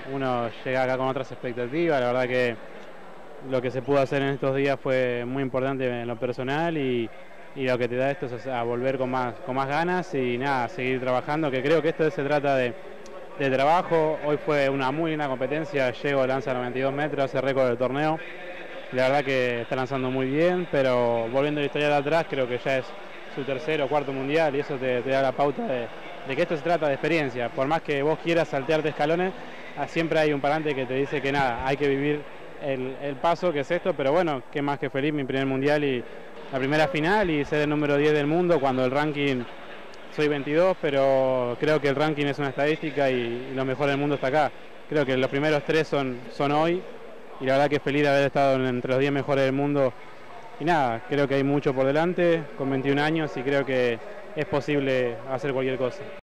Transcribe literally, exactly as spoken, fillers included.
uno llega acá con otras expectativas. La verdad que lo que se pudo hacer en estos días fue muy importante en lo personal y, y lo que te da esto es a volver con más, con más ganas y nada, seguir trabajando, que creo que esto se trata de, de trabajo. Hoy fue una muy linda competencia, llego, lanza noventa y dos metros, hace récord del torneo. La verdad que está lanzando muy bien, pero volviendo a la historia de atrás, creo que ya es su tercer o cuarto mundial y eso te, te da la pauta de, de que esto se trata de experiencia. Por más que vos quieras saltearte escalones, siempre hay un parante que te dice que nada, hay que vivir el, el paso que es esto, pero bueno, qué más que feliz, mi primer mundial y la primera final y ser el número diez del mundo cuando el ranking soy veintidós, pero creo que el ranking es una estadística y, y lo mejor del mundo está acá. Creo que los primeros tres son, son hoy y la verdad que feliz de haber estado entre los diez mejores del mundo y nada, creo que hay mucho por delante con veintiún años y creo que es posible hacer cualquier cosa.